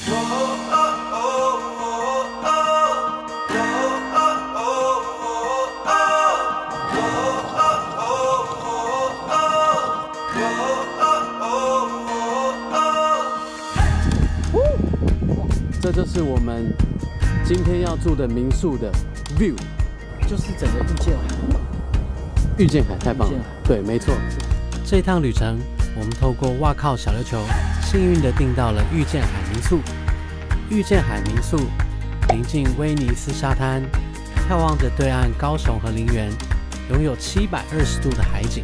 这就是我们今天要住的民宿的 view， 就是整个遇见海。 遇见海太棒了，对，没错。 这一趟旅程，我们透过哇靠小琉球，幸运地订到了遇见海民宿。遇见海民宿临近威尼斯沙滩，眺望着对岸高雄和林园，拥有720度的海景。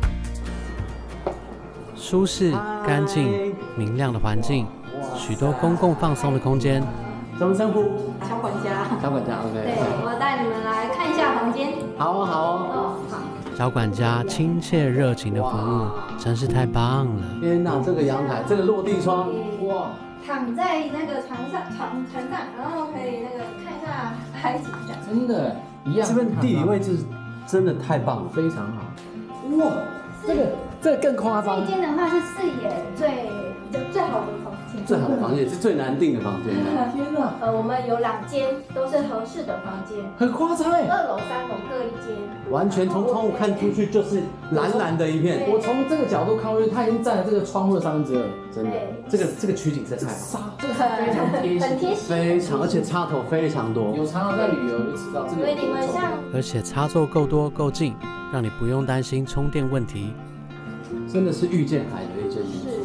舒适、干净、明亮的环境，许多公共放松的空间。 怎么称呼？ 小管家。 小管家 ，OK。 对，我带你们来看一下房间。 好哦，好哦。 好。 小管家亲切热情的服务，真是太棒了！ 天哪，这个阳台，这个落地窗，哇！ 躺在那个床上，然后可以那个看一下海景这样。 真的，一样。 这边地理位置真的太棒了， 非常好。哇，这个更夸张。 这间的话是视野最好的房间。 最好的房间是最难订的房间。 天哪！ 我们有2间都是合适的房间， 很夸张哎。 2楼、3楼各1间， 完全从窗户看出去就是蓝蓝的一片。 我从这个角度看过去，它已经占了这个窗户的2/3， 真的。这个取景真的太好， 这个非常贴心， 很贴心， 非常，而且插头非常多。 有常常在旅游就知道这个。 因为你们像， 而且插座够多够近，让你不用担心充电问题。 真的是遇见海的一间民宿。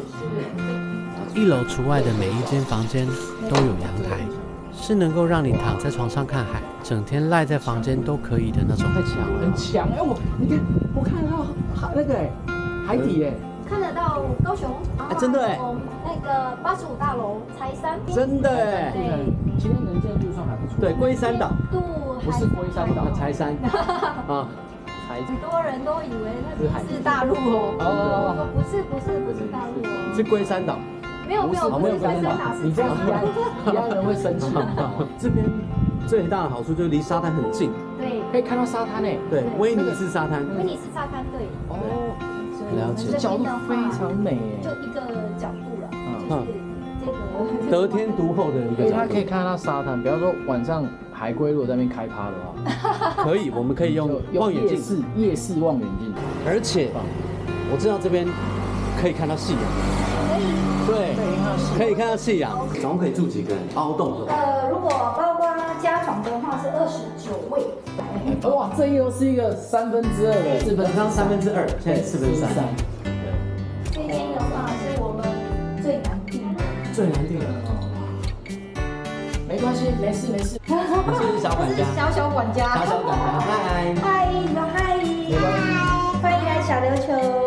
1楼除外的每一间房间都有阳台，是能够让你躺在床上看海，整天赖在房间都可以的那种。 太强了， 很强哎！你看，我看得到那个海底哎， 看得到高雄， 真的哎， 那个85大楼柴山， 真的哎， 对， 今天能见度算还不错。 对，龟山岛， 不是龟山岛， 柴山啊。 很多人都以为那是大陆哦，不是大陆哦， 是龟山岛。 没有，不是龟山岛， 你这样宜安人会生气。 这边最大的好处就是离沙滩很近， 对， 可以看到沙滩诶。 对，威尼斯沙滩。 威尼斯沙滩对。 哦， 了解。 这角度非常美诶， 就一个角度了， 这个得天独厚的一个角度。 它可以看到沙滩，比方说晚上海龟如果在那边开趴的话， 可以，我们可以用望远镜， 夜视望远镜。 而且我知道这边可以看到夕阳。对，可以看到夕阳。总共可以住几个人？凹洞是吧？ 如果包括加床的话是29位。 哇，这又是一个2/3的，4分之 2/3，现在4/3。 这间的话是我们最难订的。 最难订的哦。 没关系，没事。 这是小管家。 小管家。 小管家，嗨。 嗨，你说嗨。欢迎来小琉球。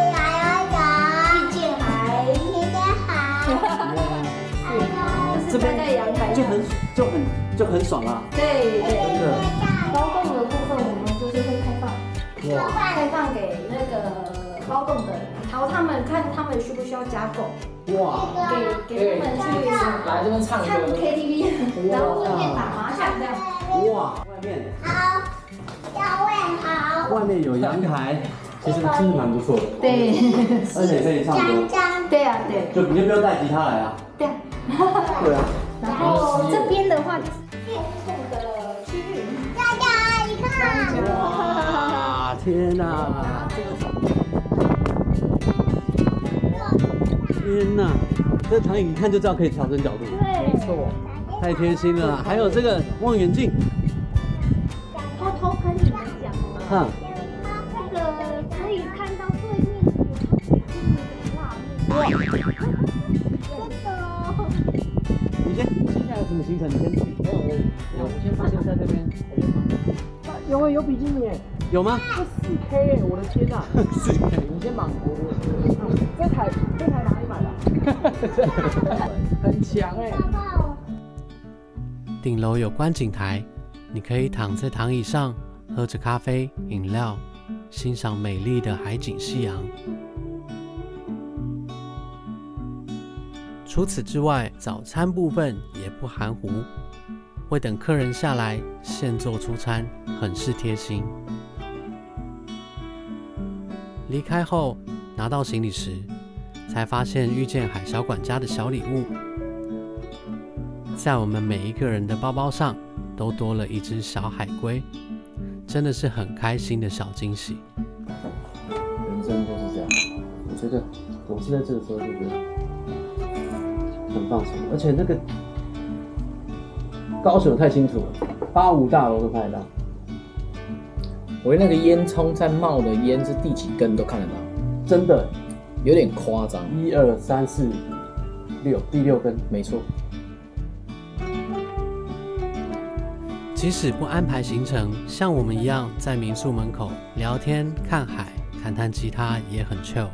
这边在阳台就很爽啊。 对， 真的。 包栋的部分我们就是会开放给那个包栋的人，然后看他们需不需要加购。 哇。 给他们去来这边唱 KTV， 然后顺便打麻将这样。 哇，外面好，教练好。 外面有阳台，其实真的蛮不错的。 对。 而且可以唱歌。 对啊，对。 就你就不用带吉他来啊。 对啊。 对啊。 然后这边的话就是公共的区域。 大家你看。 哇，天哪！天哪！这躺椅一看就知道可以调整角度。 对， 没错。 太贴心了啦！还有这个望远镜。 偷偷跟你们讲哦。 那个可以看到对面有画面。真的哦。 你先，接下来有什么行程？你先去。没有，我先在这边。 有比基尼， 有吗？ 这4K 我的天哪 ！4K， 你先忙这台哪里买的？很强哎。 顶楼有观景台，你可以躺在躺椅上，喝着咖啡、饮料，欣赏美丽的海景夕阳。除此之外，早餐部分也不含糊，会等客人下来现做出餐，很是贴心。离开后拿到行李时，才发现遇见海小管家的小礼物， 在我们每一个人的包包上都多了一只小海龟，真的是很开心的小惊喜。 人生就是这样，我觉得总是在这个时候就觉得很放松，而且那个高雄太清楚了，85大楼都拍得到。 我那个烟囱在冒的烟是第几根都看得到， 真的有点夸张。 1、2、3、4、6，第6根， 没错。 即使不安排行程，像我们一样在民宿门口聊天、看海、弹吉他也很 chill。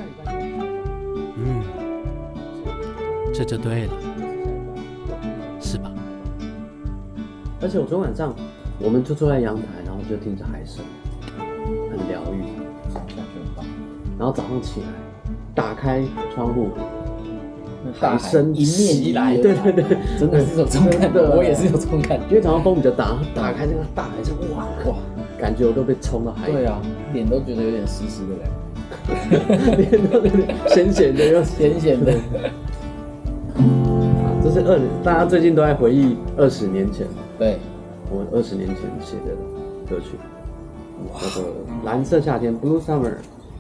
这就对了，是吧？ 而且我昨天晚上，我们就坐在阳台，然后就听着海声，很疗愈，感觉很棒。然后早上起来，打开窗户，海声迎面而来， 对对对， 真的是有这种感觉，我也是有这种感觉。 因为早上风比较大，打开这个大海声，哇，感觉我都被冲到海里。 对啊，脸都觉得有点湿湿的嘞， 脸都有点咸咸的，又咸咸的。 这是大家最近都在回忆20年前， 对， 我20年前写的歌曲，那个蓝色夏天 Blue Summer。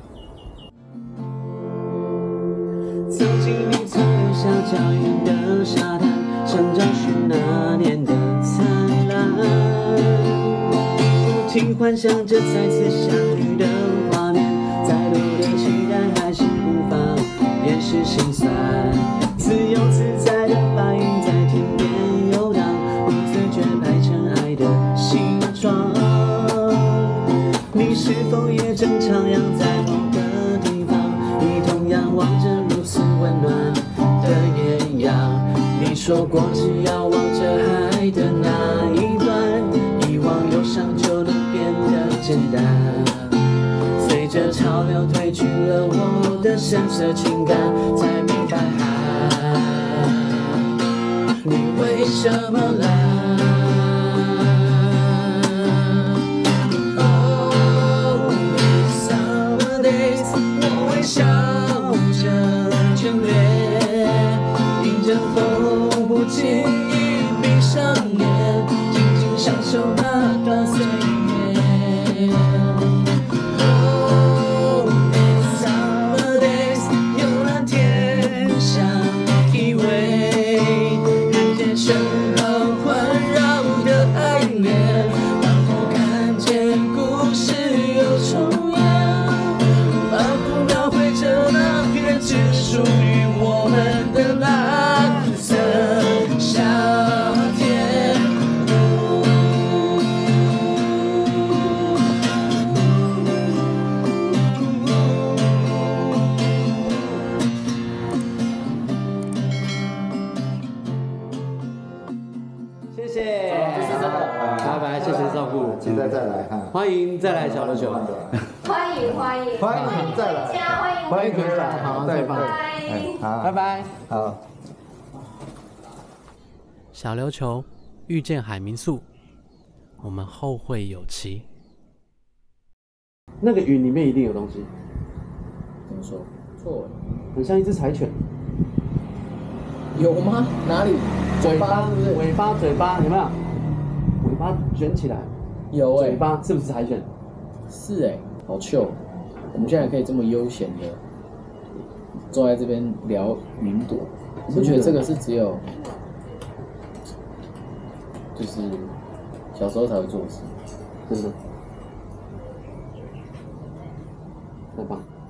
走进你曾留下脚印的沙滩，想找寻那年的灿烂，不停幻想着再次相遇的画面，再多的期待还是无法掩饰心酸。自由自在的白云在天边游荡，不自觉排成爱的形状。你是否也正徜徉在某个地方？你同样望着如此温暖的艳阳。你说过只要望着海的那一端，遗忘忧伤就能变得简单。随着潮流褪去了我的深色情感，才明白你为什么来。Oh, these summer days， 我微笑着眷恋，迎着风不经意闭上眼，静静享受那段岁月。Oh, these summer days， 悠然天上依偎，人间身旁环绕的爱恋，仿佛看见故事又重演，仿佛描绘着那片只属于我们的蓝色夏天。谢谢，拜拜，谢谢照顾， 期待再来哈， 欢迎再来小琉球， 欢迎欢迎欢迎再来， 欢迎回来， 好，再见， 好， 拜拜， 好。 小琉球遇见海民宿，我们后会有期。 那个云里面一定有东西， 怎么说？错了， 很像一只柴犬， 有吗？哪里？嘴巴是不是？ 尾巴、嘴巴有没有？尾巴卷起来， 有嘴巴是不是柴犬？ 是好 chill。我们现在可以这么悠闲的坐在这边聊云朵，你不觉得这个是只有就是小时候才会做的事？ 真的，太棒。